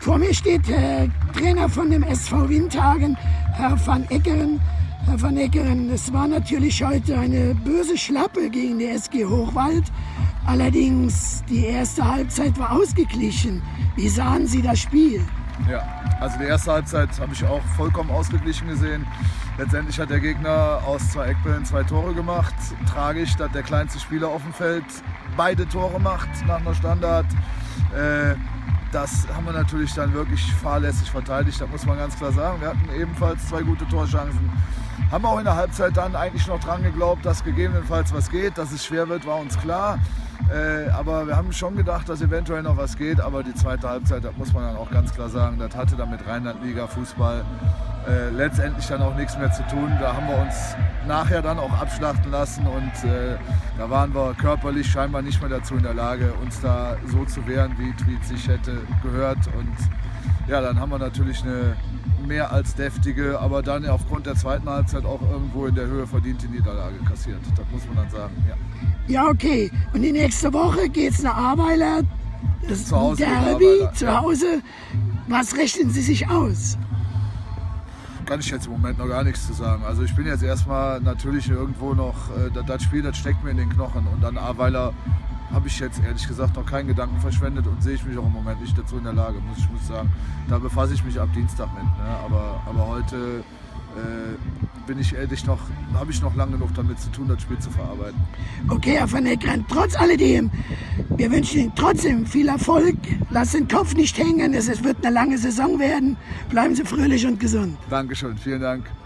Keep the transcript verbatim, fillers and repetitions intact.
Vor mir steht der Trainer von dem S V Windhagen, Herr van Eckeren. Herr van Eckeren, es war natürlich heute eine böse Schlappe gegen die S G Hochwald. Allerdings, die erste Halbzeit war ausgeglichen. Wie sahen Sie das Spiel? Ja, also die erste Halbzeit habe ich auch vollkommen ausgeglichen gesehen. Letztendlich hat der Gegner aus zwei Eckbällen zwei Tore gemacht. Tragisch, dass der kleinste Spieler auf dem Feld beide Tore macht nach einer Standard. Äh, das haben wir natürlich dann wirklich fahrlässig verteidigt, das muss man ganz klar sagen. Wir hatten ebenfalls zwei gute Torchancen. Haben auch in der Halbzeit dann eigentlich noch dran geglaubt, dass gegebenenfalls was geht. Dass es schwer wird, war uns klar. Äh, aber wir haben schon gedacht, dass eventuell noch was geht. Aber die zweite Halbzeit, das muss man dann auch ganz klar sagen, das hatte dann mit Rheinland-Liga-Fußball äh, letztendlich dann auch nichts mehr zu tun. Da haben wir uns nachher dann auch abschlachten lassen und äh, da waren wir körperlich scheinbar nicht mehr dazu in der Lage, uns da so zu wehren, wie es sich hätte gehört. Und ja, dann haben wir natürlich eine mehr als deftige, aber dann aufgrund der zweiten Halbzeit auch irgendwo in der Höhe verdiente Niederlage kassiert. Das muss man dann sagen, ja. Ja, okay. Und die nächste Woche geht es nach Ahrweiler, das zu Hause Derby, zu ja. Hause. Was rechnen Sie sich aus? Kann ich jetzt im Moment noch gar nichts zu sagen. Also ich bin jetzt erstmal natürlich irgendwo noch, äh, das Spiel, das steckt mir in den Knochen. Und dann Ahrweiler habe ich jetzt ehrlich gesagt noch keinen Gedanken verschwendet und sehe ich mich auch im Moment nicht dazu in der Lage, muss ich muss sagen. Da befasse ich mich ab Dienstag mit. Ne? Aber, aber heute äh, bin ich ehrlich noch, habe ich noch lange genug damit zu tun, das Spiel zu verarbeiten. Okay, Herr van Eckeren, trotz alledem, wir wünschen Ihnen trotzdem viel Erfolg. Lassen den Kopf nicht hängen, es wird eine lange Saison werden. Bleiben Sie fröhlich und gesund. Dankeschön, vielen Dank.